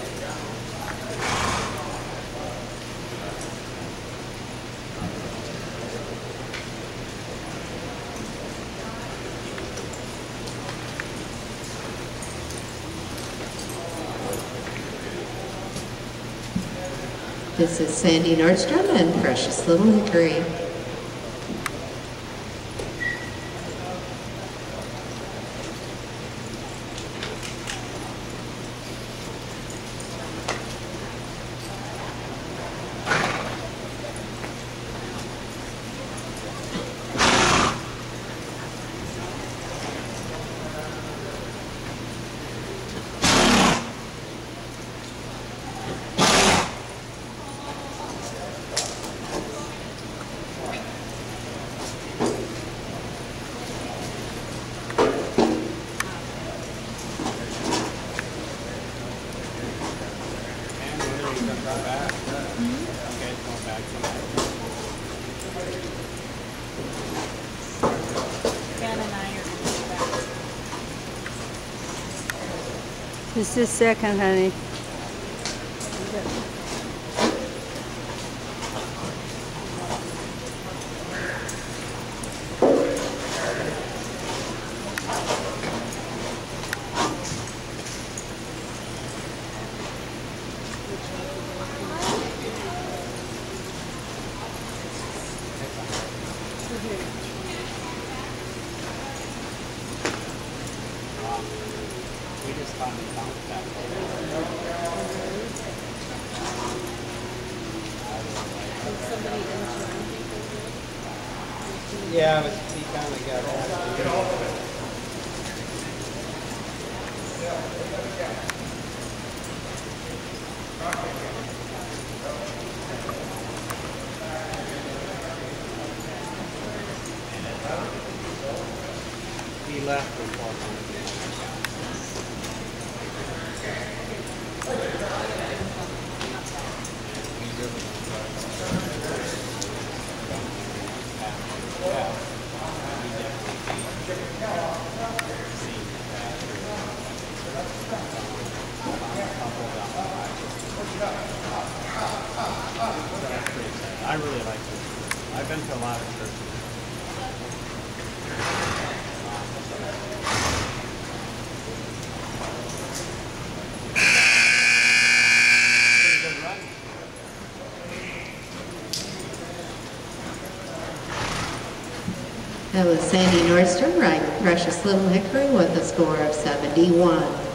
This is Sandy Nordstrom and Precious Little Hickory. Just a second, honey. We just finally found that. Yeah, but he kind of got it. He left before. I really like it. I've been to a lot of churches. That was Sandy Nordstrom riding Precious Little Hickory with a score of 71.